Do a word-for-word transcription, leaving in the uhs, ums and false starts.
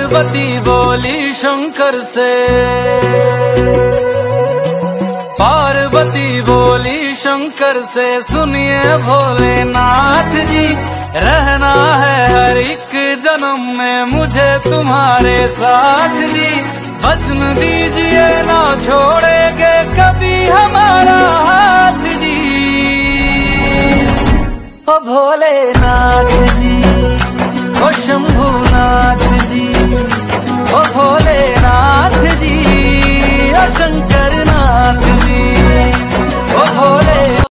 पार्वती बोली शंकर से, पार्वती बोली शंकर से, सुनिए भोलेनाथ जी, रहना है हर एक जन्म में मुझे तुम्हारे साथ जी। वचन दीजिए ना छोड़ेंगे कभी हमारा हाथ जी, ओ भोलेनाथ।